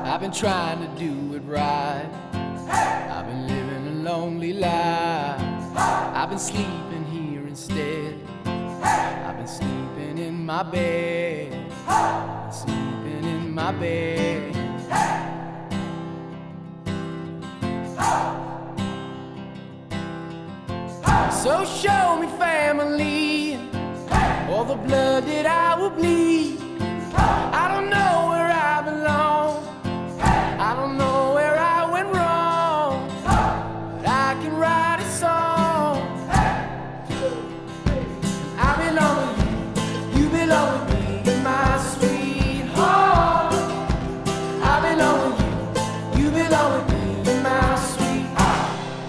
I've been trying to do it right. I've been living a lonely life. I've been sleeping here instead. I've been sleeping in my bed. Sleeping in my bed. So show me family, all the blood that I will bleed. I don't know where I belong. I don't know where I went wrong, but I can write a song. I belong with you, you belong with me, my sweetheart. I belong with you, you belong with me, my sweetheart.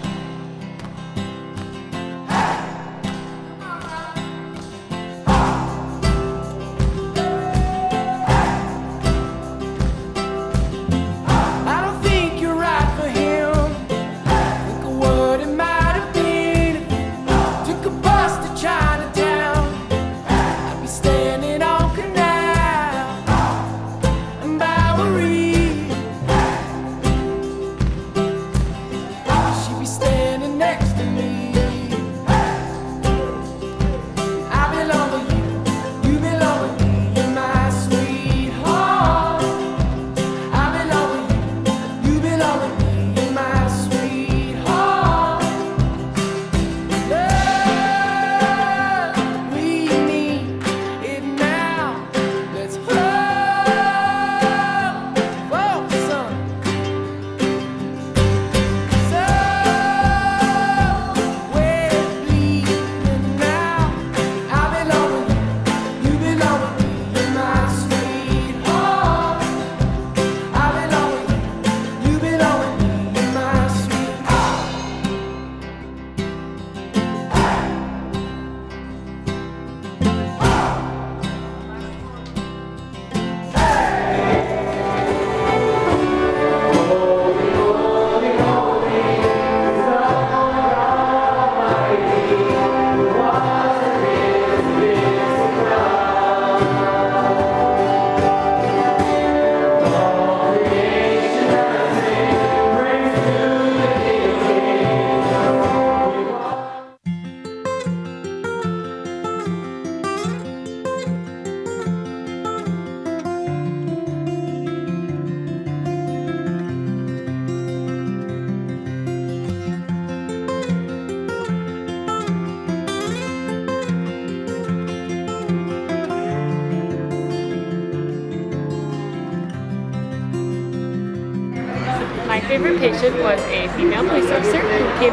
My favorite patient was a female police officer who came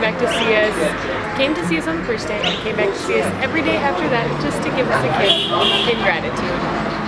to see us on the first day and came back to see us every day after that just to give us a kiss in gratitude.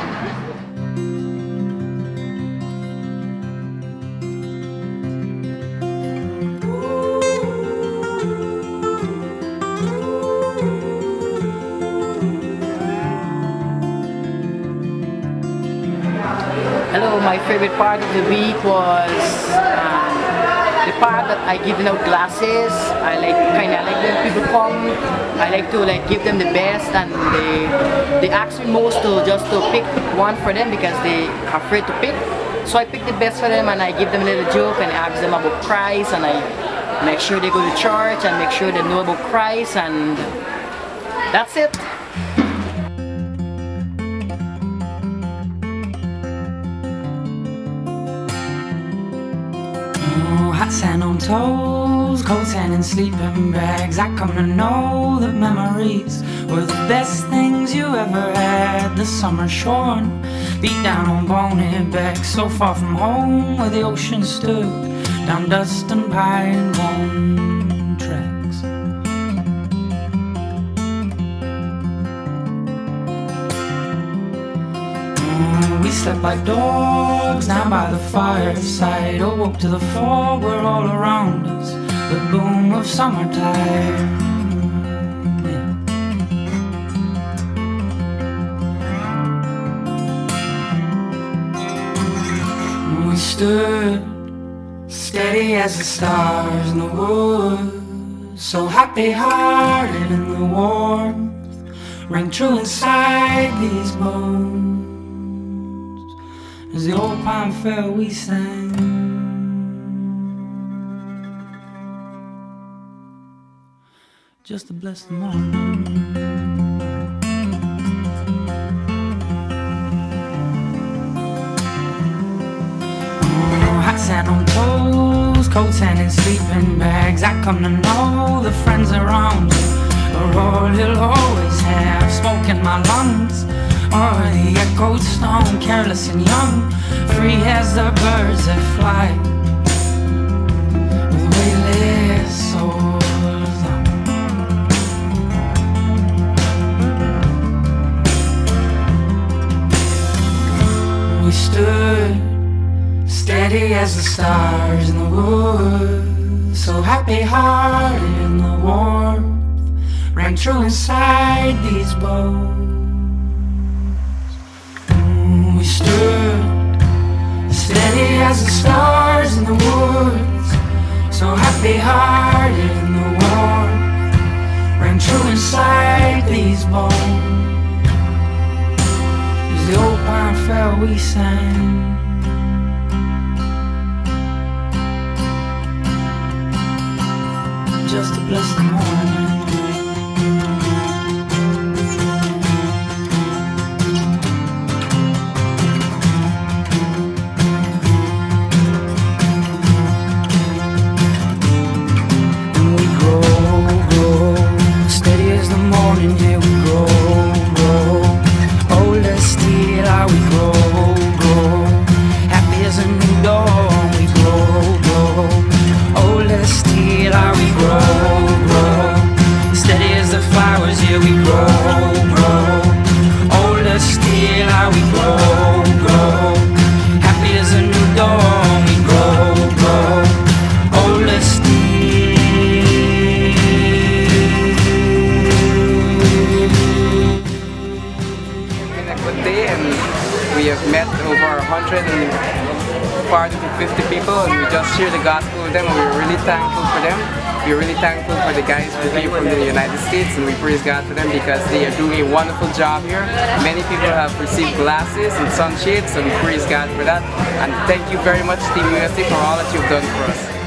Hello, my favorite part of the week was the part that I give out glasses. I kind of like when people come. I like to give them the best, and they ask me most to just to pick one for them because they are afraid to pick. So I pick the best for them and I give them a little joke and I ask them about Christ, and I make sure they go to church and make sure they know about Christ, and that's it. Hot sand on toes, cold sand in sleeping bags. I come to know that memories were the best things you ever had. The summer shorn, beat down on bony backs, so far from home where the ocean stood, down dust and pine bone tracks. We slept like dogs down by the fireside, awoke to the fog were all around us, the boom of summertime. Yeah. We stood steady as the stars in the woods, so happy-hearted in the warmth rang true inside these bones. as the old pine fair we sang. Just to bless the morning. Hot sand on toes, cold sand in sleeping bags. I come to know the friends around you are all you'll always have. Smoke in my lungs, or the echoed stone. Careless and young, free as the birds that fly, with weightless souls on. We stood steady as the stars in the woods, so happy-hearted in the warmth rang true inside these bones. We stood steady as the stars in the woods, so happy-hearted in the warmth rang true inside these bones. As the old pine fair we sang. Just to bless the morning. And we grow, steady as the morning, yeah, we grow, old as steel, how we grow, happy as a new dawn, we grow, old as steel, how we grow, steady as the flowers, yeah, we grow, old as steel, how we grow, happy as a new dawn, we grow, old as steel. It's been a good day, and we have met over 150 people, and we just share the gospel with them, and we're really thankful for them. We're really thankful for the guys who came from the United States, and we praise God for them because they are doing a wonderful job here. Many people have received glasses and sunshades, so we praise God for that. And thank you very much, Team USA, for all that you've done for us.